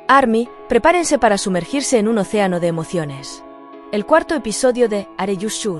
ARMY, prepárense para sumergirse en un océano de emociones. El cuarto episodio de Are You Sure?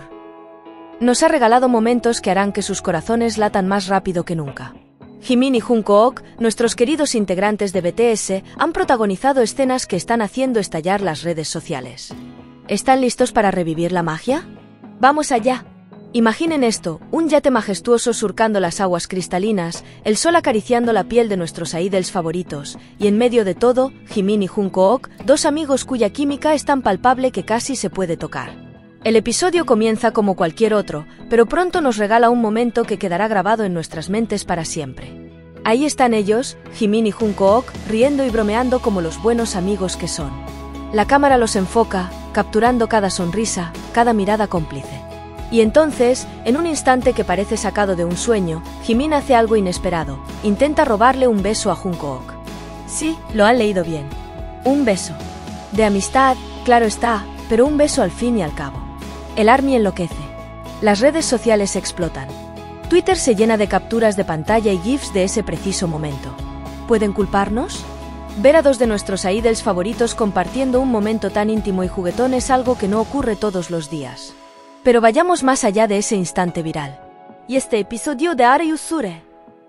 Nos ha regalado momentos que harán que sus corazones latan más rápido que nunca. Jimin y Jungkook, nuestros queridos integrantes de BTS, han protagonizado escenas que están haciendo estallar las redes sociales. ¿Están listos para revivir la magia? ¡Vamos allá! Imaginen esto, un yate majestuoso surcando las aguas cristalinas, el sol acariciando la piel de nuestros idols favoritos, y en medio de todo, Jimin y Jungkook, dos amigos cuya química es tan palpable que casi se puede tocar. El episodio comienza como cualquier otro, pero pronto nos regala un momento que quedará grabado en nuestras mentes para siempre. Ahí están ellos, Jimin y Jungkook, riendo y bromeando como los buenos amigos que son. La cámara los enfoca, capturando cada sonrisa, cada mirada cómplice. Y entonces, en un instante que parece sacado de un sueño, Jimin hace algo inesperado, intenta robarle un beso a Jungkook. Sí, lo han leído bien. Un beso. De amistad, claro está, pero un beso al fin y al cabo. El ARMY enloquece. Las redes sociales explotan. Twitter se llena de capturas de pantalla y GIFs de ese preciso momento. ¿Pueden culparnos? Ver a dos de nuestros idols favoritos compartiendo un momento tan íntimo y juguetón es algo que no ocurre todos los días. Pero vayamos más allá de ese instante viral. Y este episodio de Are You Sure?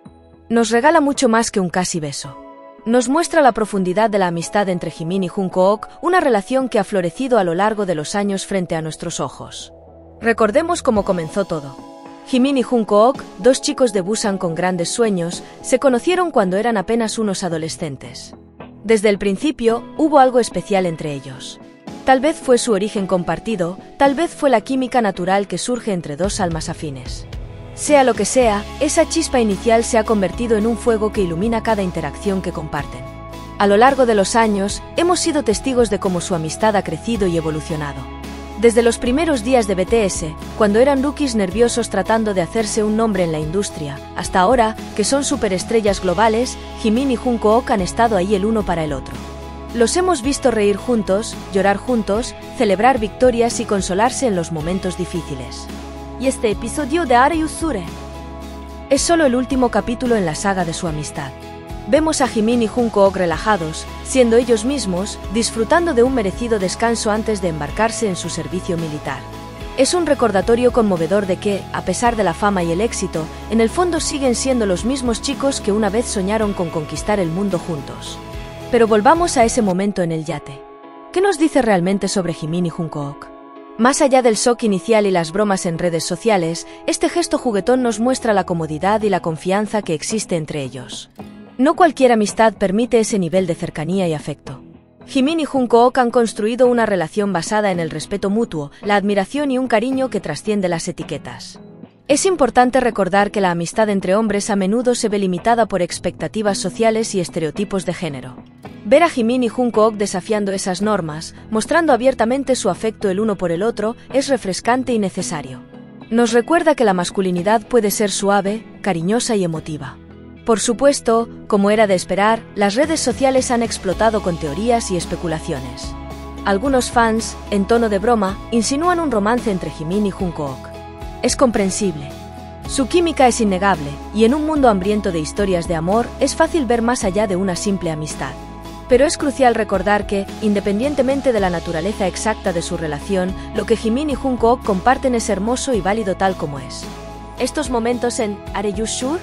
Nos regala mucho más que un casi beso. Nos muestra la profundidad de la amistad entre Jimin y Jungkook, una relación que ha florecido a lo largo de los años frente a nuestros ojos. Recordemos cómo comenzó todo. Jimin y Jungkook, dos chicos de Busan con grandes sueños, se conocieron cuando eran apenas unos adolescentes. Desde el principio, hubo algo especial entre ellos. Tal vez fue su origen compartido, tal vez fue la química natural que surge entre dos almas afines. Sea lo que sea, esa chispa inicial se ha convertido en un fuego que ilumina cada interacción que comparten. A lo largo de los años, hemos sido testigos de cómo su amistad ha crecido y evolucionado. Desde los primeros días de BTS, cuando eran rookies nerviosos tratando de hacerse un nombre en la industria, hasta ahora, que son superestrellas globales, Jimin y Jungkook han estado ahí el uno para el otro. Los hemos visto reír juntos, llorar juntos, celebrar victorias y consolarse en los momentos difíciles. Y este episodio de Are You Sure? Es solo el último capítulo en la saga de su amistad. Vemos a Jimin y Jungkook relajados, siendo ellos mismos, disfrutando de un merecido descanso antes de embarcarse en su servicio militar. Es un recordatorio conmovedor de que, a pesar de la fama y el éxito, en el fondo siguen siendo los mismos chicos que una vez soñaron con conquistar el mundo juntos. Pero volvamos a ese momento en el yate. ¿Qué nos dice realmente sobre Jimin y Jungkook? Más allá del shock inicial y las bromas en redes sociales, este gesto juguetón nos muestra la comodidad y la confianza que existe entre ellos. No cualquier amistad permite ese nivel de cercanía y afecto. Jimin y Jungkook han construido una relación basada en el respeto mutuo, la admiración y un cariño que trasciende las etiquetas. Es importante recordar que la amistad entre hombres a menudo se ve limitada por expectativas sociales y estereotipos de género. Ver a Jimin y Jungkook desafiando esas normas, mostrando abiertamente su afecto el uno por el otro, es refrescante y necesario. Nos recuerda que la masculinidad puede ser suave, cariñosa y emotiva. Por supuesto, como era de esperar, las redes sociales han explotado con teorías y especulaciones. Algunos fans, en tono de broma, insinúan un romance entre Jimin y Jungkook. Es comprensible. Su química es innegable, y en un mundo hambriento de historias de amor, es fácil ver más allá de una simple amistad. Pero es crucial recordar que, independientemente de la naturaleza exacta de su relación, lo que Jimin y Jungkook comparten es hermoso y válido tal como es. Estos momentos en Are You Sure?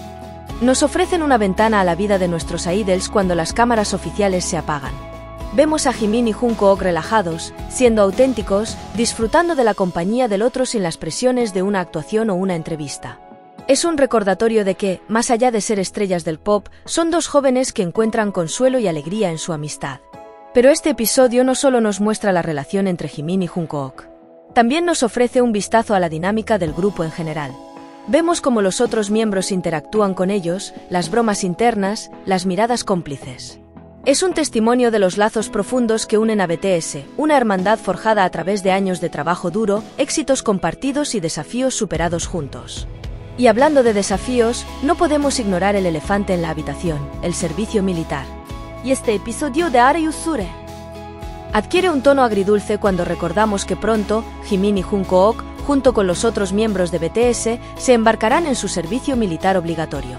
Nos ofrecen una ventana a la vida de nuestros idols cuando las cámaras oficiales se apagan. Vemos a Jimin y Jungkook relajados, siendo auténticos, disfrutando de la compañía del otro sin las presiones de una actuación o una entrevista. Es un recordatorio de que, más allá de ser estrellas del pop, son dos jóvenes que encuentran consuelo y alegría en su amistad. Pero este episodio no solo nos muestra la relación entre Jimin y Jungkook. También nos ofrece un vistazo a la dinámica del grupo en general. Vemos cómo los otros miembros interactúan con ellos, las bromas internas, las miradas cómplices. Es un testimonio de los lazos profundos que unen a BTS, una hermandad forjada a través de años de trabajo duro, éxitos compartidos y desafíos superados juntos. Y hablando de desafíos, no podemos ignorar el elefante en la habitación, el servicio militar. Y este episodio de Are You Sure? Adquiere un tono agridulce cuando recordamos que pronto, Jimin y Jungkook, junto con los otros miembros de BTS, se embarcarán en su servicio militar obligatorio.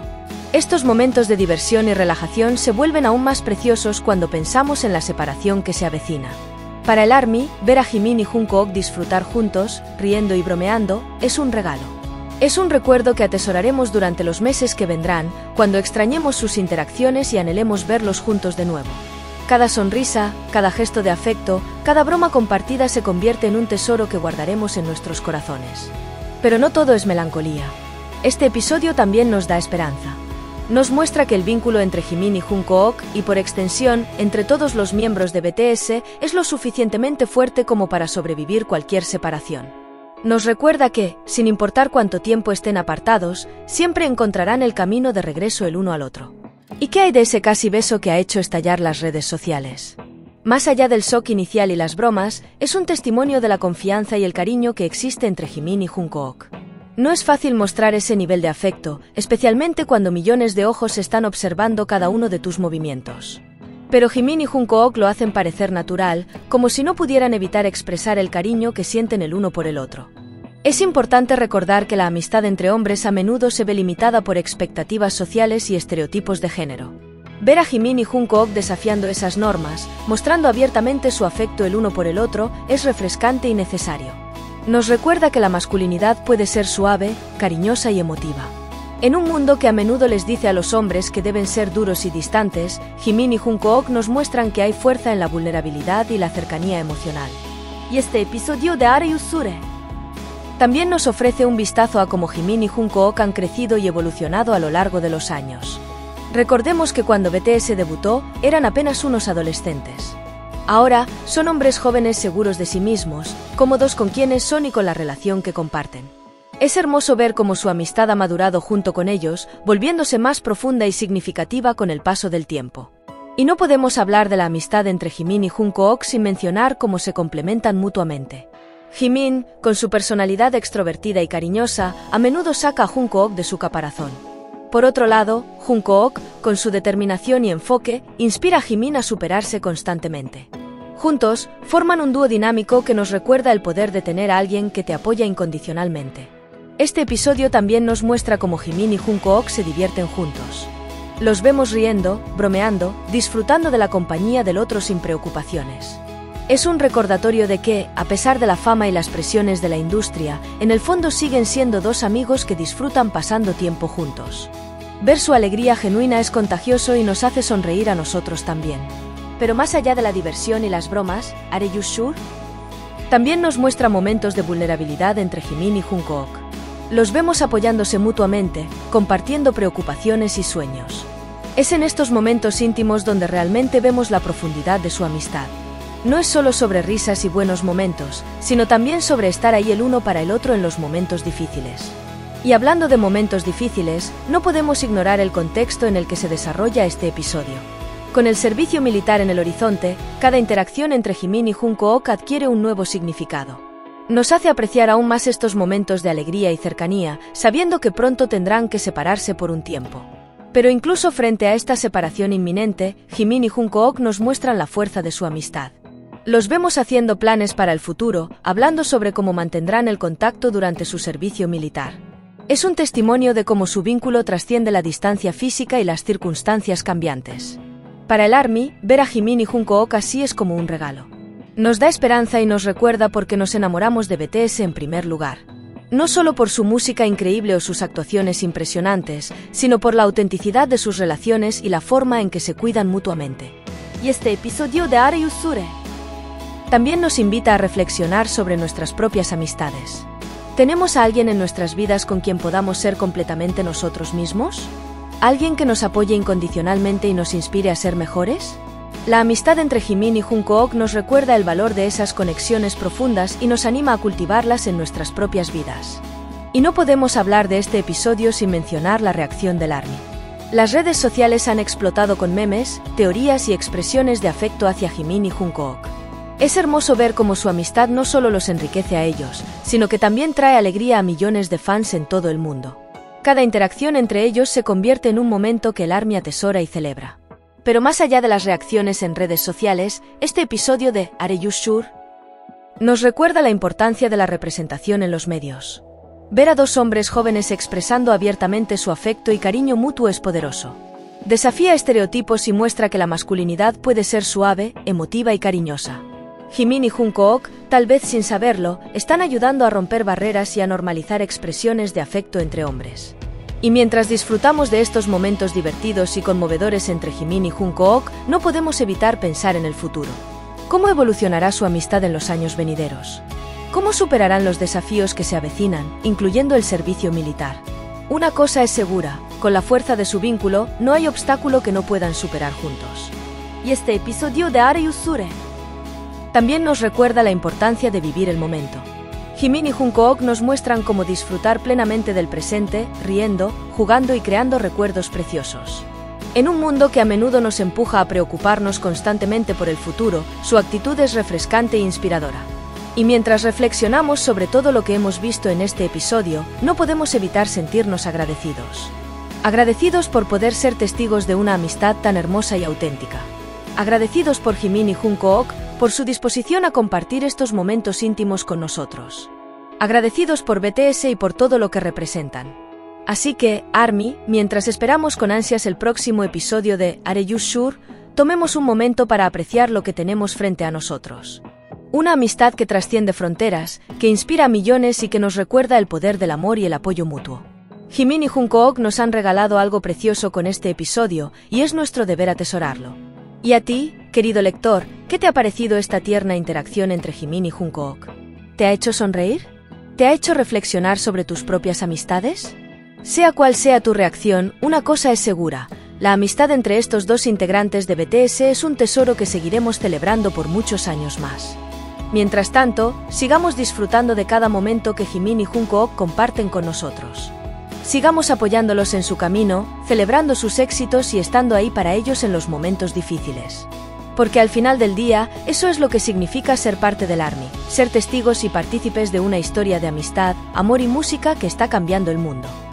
Estos momentos de diversión y relajación se vuelven aún más preciosos cuando pensamos en la separación que se avecina. Para el ARMY, ver a Jimin y Jungkook disfrutar juntos, riendo y bromeando, es un regalo. Es un recuerdo que atesoraremos durante los meses que vendrán, cuando extrañemos sus interacciones y anhelemos verlos juntos de nuevo. Cada sonrisa, cada gesto de afecto, cada broma compartida se convierte en un tesoro que guardaremos en nuestros corazones. Pero no todo es melancolía. Este episodio también nos da esperanza. Nos muestra que el vínculo entre Jimin y Jungkook, y por extensión, entre todos los miembros de BTS, es lo suficientemente fuerte como para sobrevivir cualquier separación. Nos recuerda que, sin importar cuánto tiempo estén apartados, siempre encontrarán el camino de regreso el uno al otro. ¿Y qué hay de ese casi beso que ha hecho estallar las redes sociales? Más allá del shock inicial y las bromas, es un testimonio de la confianza y el cariño que existe entre Jimin y Jungkook. No es fácil mostrar ese nivel de afecto, especialmente cuando millones de ojos están observando cada uno de tus movimientos. Pero Jimin y Jungkook lo hacen parecer natural, como si no pudieran evitar expresar el cariño que sienten el uno por el otro. Es importante recordar que la amistad entre hombres a menudo se ve limitada por expectativas sociales y estereotipos de género. Ver a Jimin y Jungkook desafiando esas normas, mostrando abiertamente su afecto el uno por el otro, es refrescante y necesario. Nos recuerda que la masculinidad puede ser suave, cariñosa y emotiva. En un mundo que a menudo les dice a los hombres que deben ser duros y distantes, Jimin y Jungkook nos muestran que hay fuerza en la vulnerabilidad y la cercanía emocional. Y este episodio de Are You Sure también nos ofrece un vistazo a cómo Jimin y Jungkook han crecido y evolucionado a lo largo de los años. Recordemos que cuando BTS debutó, eran apenas unos adolescentes. Ahora, son hombres jóvenes seguros de sí mismos, cómodos con quienes son y con la relación que comparten. Es hermoso ver cómo su amistad ha madurado junto con ellos, volviéndose más profunda y significativa con el paso del tiempo. Y no podemos hablar de la amistad entre Jimin y Jungkook sin mencionar cómo se complementan mutuamente. Jimin, con su personalidad extrovertida y cariñosa, a menudo saca a Jungkook de su caparazón. Por otro lado, Jungkook, con su determinación y enfoque, inspira a Jimin a superarse constantemente. Juntos, forman un dúo dinámico que nos recuerda el poder de tener a alguien que te apoya incondicionalmente. Este episodio también nos muestra cómo Jimin y Jungkook se divierten juntos. Los vemos riendo, bromeando, disfrutando de la compañía del otro sin preocupaciones. Es un recordatorio de que, a pesar de la fama y las presiones de la industria, en el fondo siguen siendo dos amigos que disfrutan pasando tiempo juntos. Ver su alegría genuina es contagioso y nos hace sonreír a nosotros también. Pero más allá de la diversión y las bromas, ¿Are You Sure? También nos muestra momentos de vulnerabilidad entre Jimin y Jungkook. Los vemos apoyándose mutuamente, compartiendo preocupaciones y sueños. Es en estos momentos íntimos donde realmente vemos la profundidad de su amistad. No es solo sobre risas y buenos momentos, sino también sobre estar ahí el uno para el otro en los momentos difíciles. Y hablando de momentos difíciles, no podemos ignorar el contexto en el que se desarrolla este episodio. Con el servicio militar en el horizonte, cada interacción entre Jimin y Jungkook adquiere un nuevo significado. Nos hace apreciar aún más estos momentos de alegría y cercanía, sabiendo que pronto tendrán que separarse por un tiempo. Pero incluso frente a esta separación inminente, Jimin y Jungkook nos muestran la fuerza de su amistad. Los vemos haciendo planes para el futuro, hablando sobre cómo mantendrán el contacto durante su servicio militar. Es un testimonio de cómo su vínculo trasciende la distancia física y las circunstancias cambiantes. Para el ARMY, ver a Jimin y Jungkook así es como un regalo. Nos da esperanza y nos recuerda por qué nos enamoramos de BTS en primer lugar. No solo por su música increíble o sus actuaciones impresionantes, sino por la autenticidad de sus relaciones y la forma en que se cuidan mutuamente. Y este episodio de Are You Sure también nos invita a reflexionar sobre nuestras propias amistades. ¿Tenemos a alguien en nuestras vidas con quien podamos ser completamente nosotros mismos? ¿Alguien que nos apoye incondicionalmente y nos inspire a ser mejores? La amistad entre Jimin y Jungkook nos recuerda el valor de esas conexiones profundas y nos anima a cultivarlas en nuestras propias vidas. Y no podemos hablar de este episodio sin mencionar la reacción del ARMY. Las redes sociales han explotado con memes, teorías y expresiones de afecto hacia Jimin y Jungkook. Es hermoso ver cómo su amistad no solo los enriquece a ellos, sino que también trae alegría a millones de fans en todo el mundo. Cada interacción entre ellos se convierte en un momento que el ARMY atesora y celebra. Pero más allá de las reacciones en redes sociales, este episodio de Are You Sure nos recuerda la importancia de la representación en los medios. Ver a dos hombres jóvenes expresando abiertamente su afecto y cariño mutuo es poderoso. Desafía estereotipos y muestra que la masculinidad puede ser suave, emotiva y cariñosa. Jimin y Jungkook, tal vez sin saberlo, están ayudando a romper barreras y a normalizar expresiones de afecto entre hombres. Y mientras disfrutamos de estos momentos divertidos y conmovedores entre Jimin y Jungkook, no podemos evitar pensar en el futuro. ¿Cómo evolucionará su amistad en los años venideros? ¿Cómo superarán los desafíos que se avecinan, incluyendo el servicio militar? Una cosa es segura, con la fuerza de su vínculo, no hay obstáculo que no puedan superar juntos. Y este episodio de Are You Sure también nos recuerda la importancia de vivir el momento. Jimin y Jungkook nos muestran cómo disfrutar plenamente del presente, riendo, jugando y creando recuerdos preciosos. En un mundo que a menudo nos empuja a preocuparnos constantemente por el futuro, su actitud es refrescante e inspiradora. Y mientras reflexionamos sobre todo lo que hemos visto en este episodio, no podemos evitar sentirnos agradecidos. Agradecidos por poder ser testigos de una amistad tan hermosa y auténtica. Agradecidos por Jimin y Jungkook, por su disposición a compartir estos momentos íntimos con nosotros. Agradecidos por BTS y por todo lo que representan. Así que, ARMY, mientras esperamos con ansias el próximo episodio de Are You Sure, tomemos un momento para apreciar lo que tenemos frente a nosotros. Una amistad que trasciende fronteras, que inspira a millones y que nos recuerda el poder del amor y el apoyo mutuo. Jimin y Jungkook nos han regalado algo precioso con este episodio, y es nuestro deber atesorarlo. ¿Y a ti, querido lector, qué te ha parecido esta tierna interacción entre Jimin y Jungkook? ¿Te ha hecho sonreír? ¿Te ha hecho reflexionar sobre tus propias amistades? Sea cual sea tu reacción, una cosa es segura: la amistad entre estos dos integrantes de BTS es un tesoro que seguiremos celebrando por muchos años más. Mientras tanto, sigamos disfrutando de cada momento que Jimin y Jungkook comparten con nosotros. Sigamos apoyándolos en su camino, celebrando sus éxitos y estando ahí para ellos en los momentos difíciles. Porque al final del día, eso es lo que significa ser parte del ARMY, ser testigos y partícipes de una historia de amistad, amor y música que está cambiando el mundo.